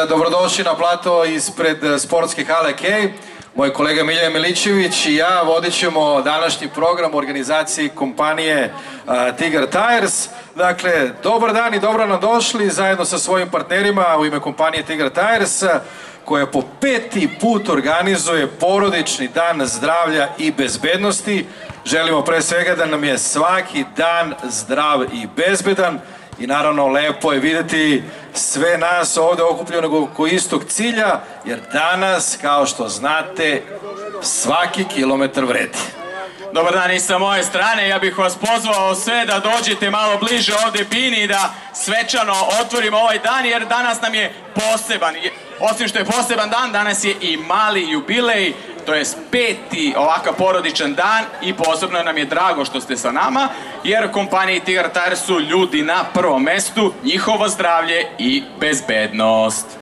Dobrodošli na plato ispred sportske hale Kej. Moj kolega Miljan Milićević i ja vodit ćemo današnji program u organizaciji kompanije Tigar Tires. Dakle, dobar dan i dobro nam došli zajedno sa svojim partnerima u ime kompanije Tigar Tires, koja po 5. put organizuje porodični dan zdravlja i bezbednosti. Želimo pre svega da nam je svaki dan zdrav i bezbedan i naravno lepo je videti sve nas ovde okupljeno oko istog cilja, jer danas, kao što znate, svaki kilometar vredi. Dobar dan i sa moje strane, ja bih vas pozvao sve da dođete malo bliže ovde bini i da svečano otvorimo ovaj dan, jer danas nam je poseban. Osim što je poseban dan, danas je i mali jubilej, to je 5. ovakav porodičan dan i posebno nam je drago što ste sa nama, jer kompaniji Tigar Tires su ljudi na prvom mestu, njihovo zdravlje i bezbednost.